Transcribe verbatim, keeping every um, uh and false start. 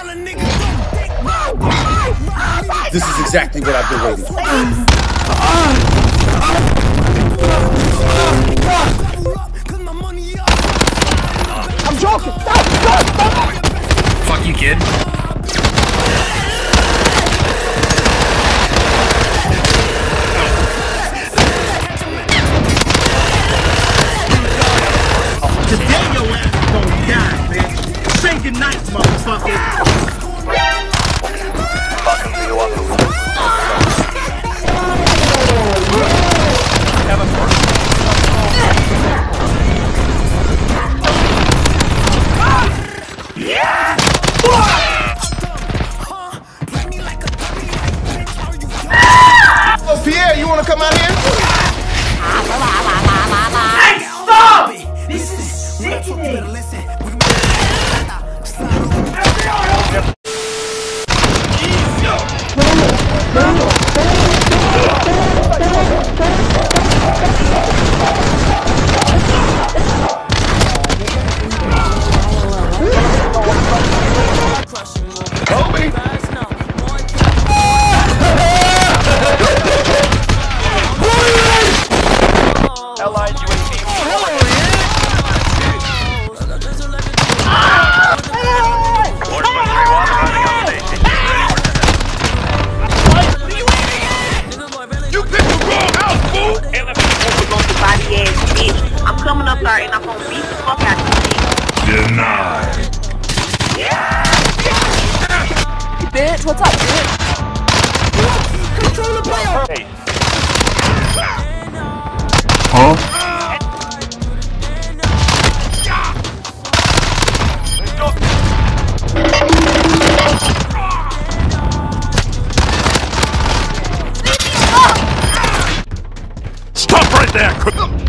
This is exactly what I've been waiting for. I'm joking! Stop! Stop! Stop! Fuck you, kid. Today your ass is gonna die, man. Say goodnight, motherfucker. Oh, Pierre, you wanna come out here? Hey, stop! This is sickening. I'm coming up there and I'm gonna beat the fuck out of you. Denied. Bitch, what's up, bitch? Control the player! Hey. Huh? Stop right there!